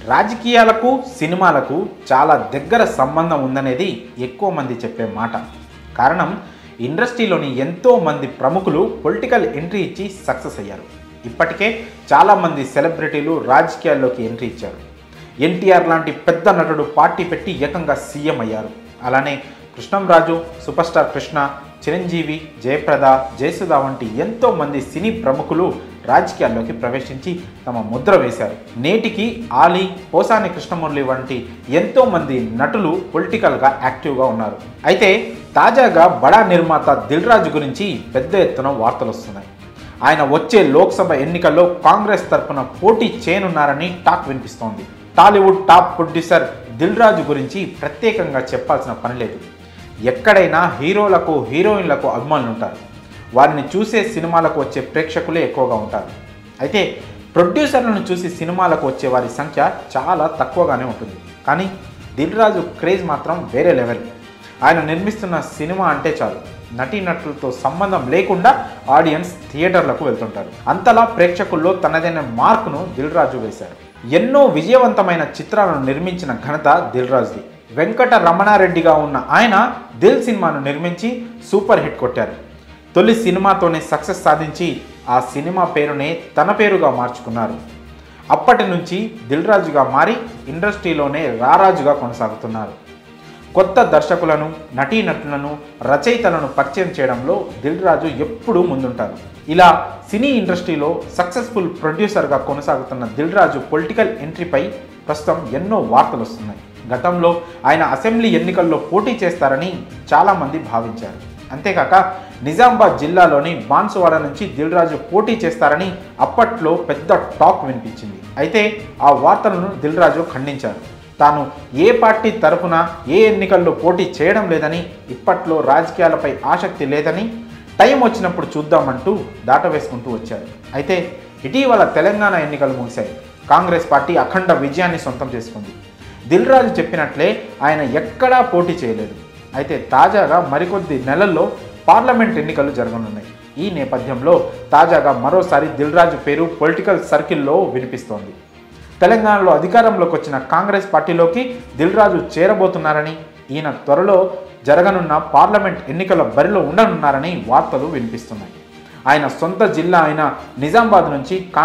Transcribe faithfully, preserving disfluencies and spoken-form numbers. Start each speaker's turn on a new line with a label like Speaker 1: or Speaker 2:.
Speaker 1: రాజకీయాలకు సినిమాలకు చాలా దగ్గర సంబంధం ఉందనేది ఎక్కువ మంది చెప్పే మాట. కారణం ఇండస్ట్రీలోని ఎంతో మంది ప్రముఖులు పొలిటికల్ ఎంట్రీ ఇచ్చి సక్సెస్ అయ్యారు. ఇప్పటికే చాలామంది సెలబ్రిటీలు రాజకీయాల్లోకి ఎంట్రీ ఇచ్చారు. ఎన్టీఆర్ లాంటి పెద్ద నటుడు పార్టీ పెట్టి ఏకంగా సీఎం అయ్యారు. అలానే కృష్ణంరాజు, సూపర్ స్టార్ కృష్ణ, చిరంజీవి, జయప్రద, జయసుధ వంటి ఎంతో మంది సినీ ప్రముఖులు రాజకీయాల్లోకి ప్రవేశించి తమ ముద్ర వేశారు. నేటికి ఆలీ, పోసాని కృష్ణమురళి వంటి ఎంతో మంది నటులు పొలిటికల్గా యాక్టివ్గా ఉన్నారు. అయితే తాజాగా బడా నిర్మాత దిల్ రాజు గురించి పెద్ద ఎత్తున వార్తలు వస్తున్నాయి. ఆయన వచ్చే లోక్సభ ఎన్నికల్లో కాంగ్రెస్ తరఫున పోటీ చేయనున్నారని టాక్ వినిపిస్తోంది. Tollywood top producer Dil Raju గురించి ప్రత్యేకంగా చెప్పాల్సిన పని లేదు. ఎక్కడైనా హీరోలకు హీరోయిన్లకు అభిమానులు ఉంటారు. వారిని చూసే సినిమాలకు వచ్చే ప్రేక్షకులే ఎక్కువగా ఉంటారు. అయితే ప్రొడ్యూసర్లను చూసి సినిమాలకు వచ్చే వారి సంఖ్య చాలా తక్కువగానే ఉంటుంది. కానీ దిల్ రాజు క్రేజ్ మాత్రం వేరే లెవెల్. ఆయన నిర్మిస్తున్న సినిమా అంటే చాలు నటీనటులతో సంబంధం లేకుండా ఆడియన్స్ థియేటర్లకు వెళ్తుంటారు. అంతలా ప్రేక్షకుల్లో తనదైన మార్కును దిల్ రాజు వేశారు. ఎన్నో విజయవంతమైన చిత్రాలను నిర్మించిన ఘనత దిల్ రాజుది. వెంకట రమణారెడ్డిగా ఉన్న ఆయన దిల్ సినిమాను నిర్మించి సూపర్ హిట్ కొట్టారు. తొలి సినిమాతోనే సక్సెస్ సాధించి ఆ సినిమా పేరునే తన పేరుగా మార్చుకున్నారు. అప్పటి నుంచి దిల్ రాజుగా మారి ఇండస్ట్రీలోనే రారాజుగా కొనసాగుతున్నారు. కొత్త దర్శకులను, నటీనటులను, రచయితలను పరిచయం చేయడంలో దిల్ రాజు ఎప్పుడూ ముందుంటారు. ఇలా సినీ ఇండస్ట్రీలో సక్సెస్ఫుల్ ప్రొడ్యూసర్గా కొనసాగుతున్న దిల్ రాజు పొలిటికల్ ఎంట్రీపై ప్రస్తుతం ఎన్నో వార్తలు వస్తున్నాయి. గతంలో ఆయన అసెంబ్లీ ఎన్నికల్లో పోటీ చేస్తారని చాలామంది భావించారు. అంతేకాక నిజామాబాద్ జిల్లాలోని బాన్సువాడ నుంచి దిల్ రాజు పోటీ చేస్తారని అప్పట్లో పెద్ద టాక్ వినిపించింది. అయితే ఆ వార్తలను దిల్ రాజు ఖండించారు. తాను ఏ పార్టీ తరఫున ఏ ఎన్నికల్లో పోటీ చేయడం లేదని, ఇప్పట్లో రాజకీయాలపై ఆసక్తి లేదని, టైం వచ్చినప్పుడు చూద్దామంటూ దాటవేసుకుంటూ వచ్చారు. అయితే ఇటీవల తెలంగాణ ఎన్నికలు ముగిశాయి. కాంగ్రెస్ పార్టీ అఖండ విజయాన్ని సొంతం చేసుకుంది. దిల్ రాజు చెప్పినట్లే ఆయన ఎక్కడా పోటీ చేయలేదు. అయితే తాజాగా మరికొద్ది నెలల్లో పార్లమెంట్ ఎన్నికలు జరగనున్నాయి. ఈ నేపథ్యంలో తాజాగా మరోసారి దిల్ రాజు పేరు పొలిటికల్ సర్కిల్లో వినిపిస్తోంది. తెలంగాణలో అధికారంలోకి వచ్చిన కాంగ్రెస్ పార్టీలోకి దిల్ రాజు చేరబోతున్నారని, ఈయన త్వరలో జరగనున్న పార్లమెంట్ ఎన్నికల బరిలో ఉండనున్నారని వార్తలు వినిపిస్తున్నాయి. ఆయన సొంత జిల్లా అయిన నిజామాబాద్ నుంచి